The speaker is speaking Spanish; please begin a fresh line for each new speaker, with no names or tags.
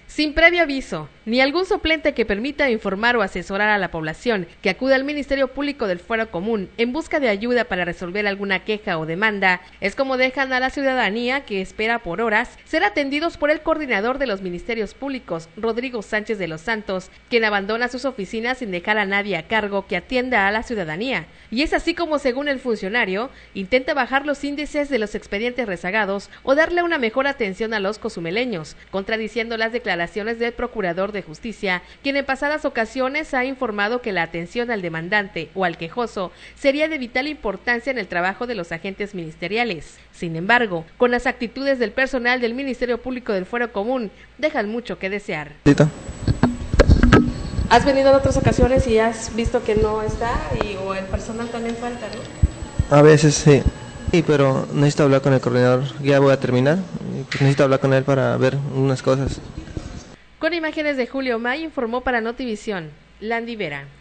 Sin previo aviso, ni algún suplente que permita informar o asesorar a la población que acude al Ministerio Público del Fuero Común en busca de ayuda para resolver alguna queja o demanda, es como dejan a la ciudadanía que espera por horas ser atendidos por el coordinador de los ministerios públicos, Rodrigo Sánchez de los Santos, quien abandona sus oficinas sin dejar a nadie a cargo que atienda a la ciudadanía. Y es así como, según el funcionario, intenta bajar los índices de los expedientes rezagados o darle una mejor atención a los cozumeleños, contradiciendo las declaraciones del Procurador de Justicia, quien en pasadas ocasiones ha informado que la atención al demandante o al quejoso sería de vital importancia en el trabajo de los agentes ministeriales. Sin embargo, con las actitudes del personal del Ministerio Público del Fuero Común, dejan mucho que desear. ¿Has venido en otras ocasiones y has visto que no está o el personal también falta, no?
A veces sí. Sí, pero necesito hablar con el coordinador. Ya voy a terminar. Pues necesito hablar con él para ver unas cosas.
Con imágenes de Julio May, informó para Notivisión, Landy Vera.